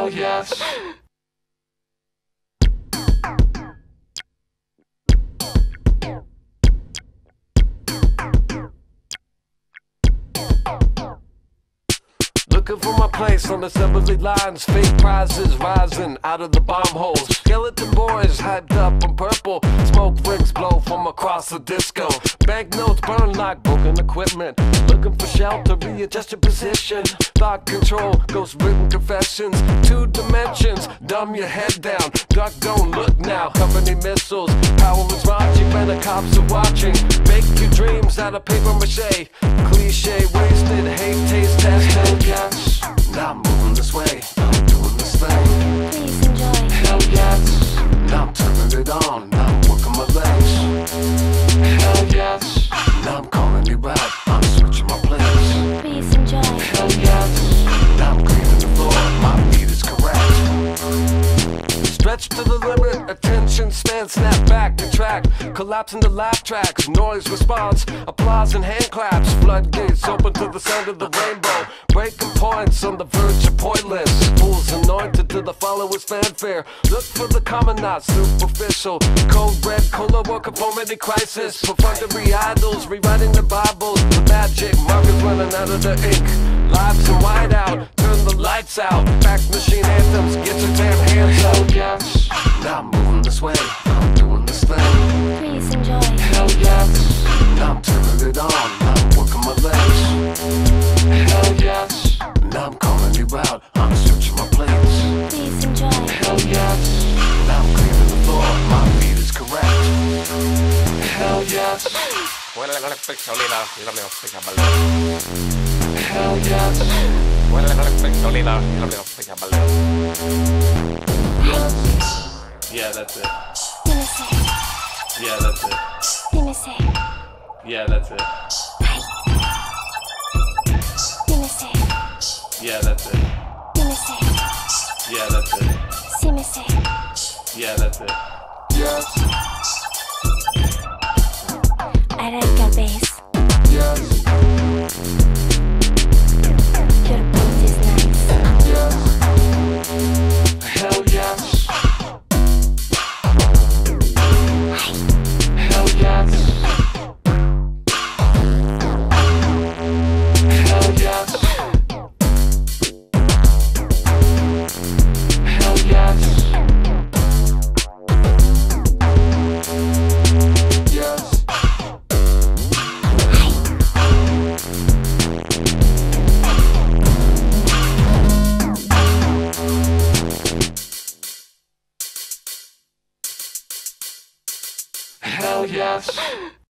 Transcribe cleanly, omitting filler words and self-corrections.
Hell yes. Looking for my place on assembly lines. Fake prizes rising out of the bomb holes. Skeleton boys hyped up on purple. Smoke rings blow from across the disco. Banknotes burn like broken equipment. Looking for shelter, readjust your position. Thought control, ghost written confessions. 2 dimensions, dumb your head down. Duck, don't look now, company missiles. Power is watching when the cops are watching. Make your dreams out of paper mache. Cliche, wasted, hate, taste, test, hell yes. Now I'm moving this way, I'm doing this thing. Please enjoy. Hell yes. Now I'm turning it on, now I'm working my legs. Hell yes. Now I'm calling you back, I'm switching my place. Please enjoy. Hell yes. Now I'm cleaning the floor, my beat is correct. Stretch to the limit, attention span, snap back, contract. Collapse into laugh tracks, noise response, applause and hand claps. Floodgates open to the sound of the rainbow. Breaking points on the verge of pointless. Fools anointed to the followers' fanfare. Look for the common, not superficial. Cold red cola or conformity crisis. Perfunctory idols rewriting the Bibles. The magic markers running out of the ink. Lives in whiteout, turn the lights out. Fax machine anthems, get your damn hands up. Hell yes. Now I'm moving this way, I'm doing this thing. Please enjoy. Hell yes. Now I'm turning it on, now I'm working my legs. Hell yes. Now I'm calling you out, I'm switching my plates. Please enjoy. Hell yes. Now I'm cleaning the floor, my beat is correct. Hell yes. Muévele con espectolina y lo mío pica baleo. Hell yes. Muévele con espectolina y lo mío pica baleo. Yeah, that's it. Dime say. Yeah, that's it. Dime say. Yeah, that's it. Dime say. Yeah, that's it. Dime say. Yeah, that's it. Si me say. Yeah, that's it. Yes. I like your bass. Yes. Your beat is nice. Yes. Hell yes. Hell yes. Hell yes. Hell yes. Yes. Hell yes.